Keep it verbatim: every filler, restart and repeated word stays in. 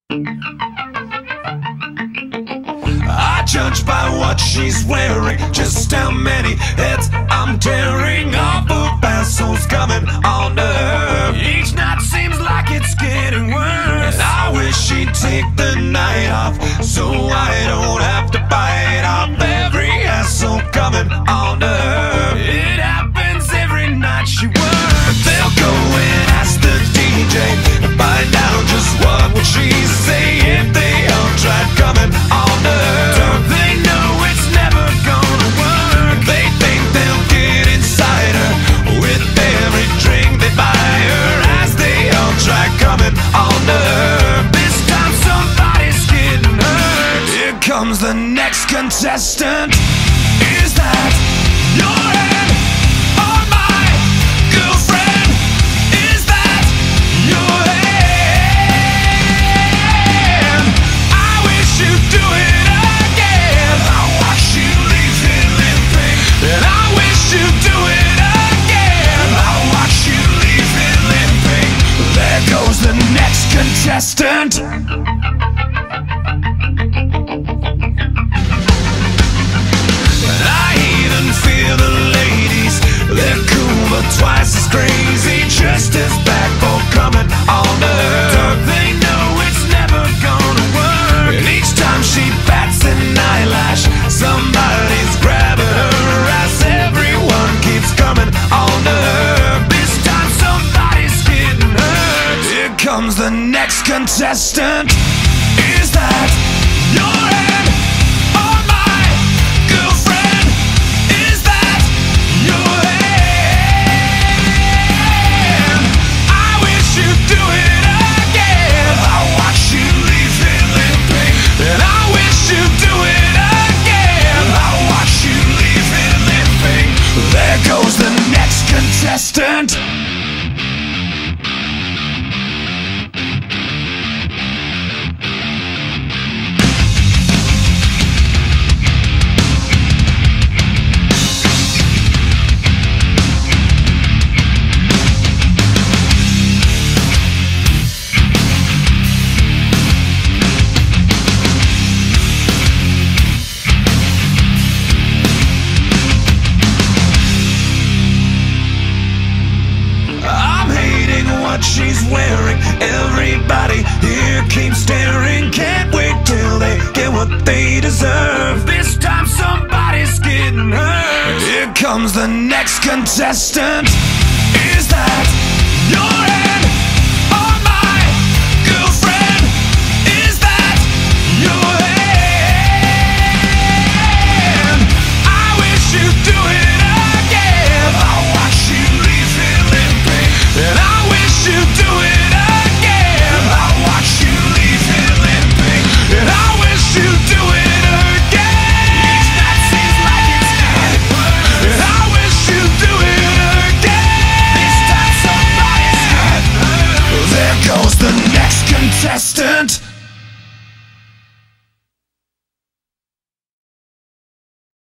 I judge by what she's wearing, just how many heads I'm tearing off of assholes coming on to her. Each night seems like it's getting worse, and I wish she'd take the night off so I don't have to bite off every asshole coming on to her. It happens every night she works. They'll go and ask the D J to find out just what would she say if they all tried coming on to her. Don't they know it's never gonna work? They think they'll get inside her with every drink they buy her as they all try coming on to her. This time somebody's getting hurt. Here comes the next contestant. Is that your hand on my girlfriend? Is that your hand? I wish you'd do it again. I watch you leave it limping, and I wish you'd do it again. I watch you leave it limping. There goes the next contestant. Feel the ladies, they're cool but twice as crazy, just as bad for coming on to her. Don't they know it's never gonna work? And each time she bats an eyelash, somebody's grabbing her ass. Everyone keeps coming on to her. This time somebody's getting hurt. Here comes the next contestant. Is that your hand on my girlfriend? Is that your hand? I wish you'd do it again. I watch you leave it limping, and I wish you'd do it again. I watch you leave it limping. There goes the next contestant. What she's wearing, everybody here keeps staring. Can't wait till they get what they deserve. This time somebody's getting hurt. Here comes the next contestant.